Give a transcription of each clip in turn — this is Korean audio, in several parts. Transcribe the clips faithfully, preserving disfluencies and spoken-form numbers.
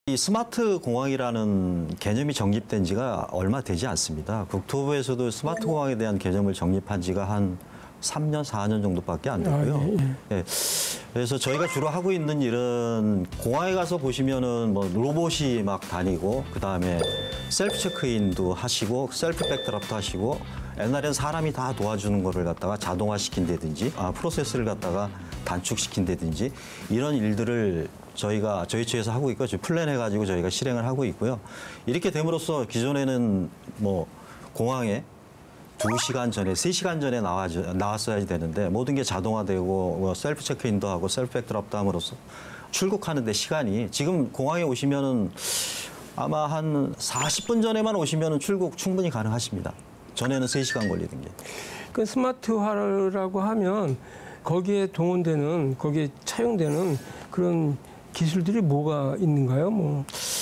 이 스마트 공항이라는 개념이 정립된 지가 얼마 되지 않습니다. 국토부에서도 스마트 공항에 대한 개념을 정립한 지가 한 삼 년, 사 년 정도밖에 안 되고요. 아, 예, 예. 예. 그래서 저희가 주로 하고 있는 일은 공항에 가서 보시면은 뭐 로봇이 막 다니고 그다음에 셀프 체크인도 하시고 셀프 백드랍도 하시고 옛날엔 사람이 다 도와주는 거를 갖다가 자동화시킨다든지 아, 프로세스를 갖다가 단축시킨다든지 이런 일들을 저희가 저희 측에서 하고 있고 지금 플랜해가지고 저희가 실행을 하고 있고요. 이렇게 됨으로써 기존에는 뭐 공항에 두 시간 전에, 세 시간 전에 나와, 나왔어야 되는데 모든 게 자동화되고 뭐 셀프 체크인도 하고 셀프 백드랍도 함으로써 출국하는데 시간이 지금 공항에 오시면은 아마 한 사십 분 전에만 오시면은 출국 충분히 가능하십니다. 전에는 세 시간 걸리던 게. 그 스마트화라고 하면 거기에 동원되는, 거기에 차용되는 그런 기술들이 뭐가 있는가요? 뭐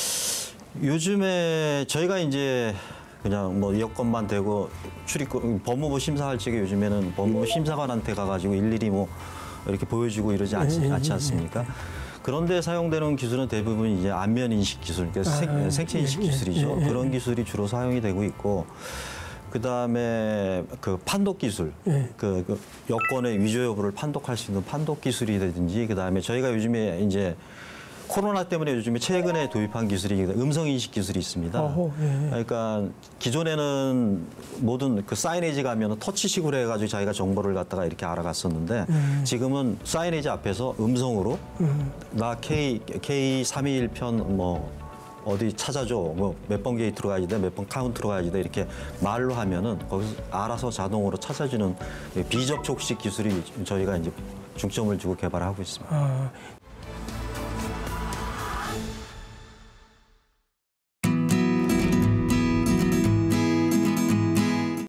요즘에 저희가 이제 그냥 뭐 여건만 되고 출입국 법무부 심사할 적에 요즘에는 법무부 심사관한테 가가지고 일일이 뭐 이렇게 보여주고 이러지 않지, 않지 않습니까? 그런데 사용되는 기술은 대부분 이제 안면 인식 기술, 그러니까 아, 생, 생체 인식 예, 기술이죠. 예, 예, 그런 기술이 주로 사용이 되고 있고. 그 다음에 그 판독 기술, 예. 그, 그 여권의 위조 여부를 판독할 수 있는 판독 기술이라든지, 그 다음에 저희가 요즘에 이제 코로나 때문에 요즘에 최근에 도입한 기술이 음성 인식 기술이 있습니다. 어허, 예. 그러니까 기존에는 모든 그 사이네지 가면 터치식으로 해가지고 자기가 정보를 갖다가 이렇게 알아갔었는데 음. 지금은 사이네지 앞에서 음성으로 음. 나 K K 삼이일 편 뭐. 어디 찾아줘, 뭐 몇 번 게이트로 가야지 돼, 몇 번 카운트로 가야지 돼 이렇게 말로 하면은 거기서 알아서 자동으로 찾아주는 비접촉식 기술이 저희가 이제 중점을 두고 개발하고 있습니다. 아.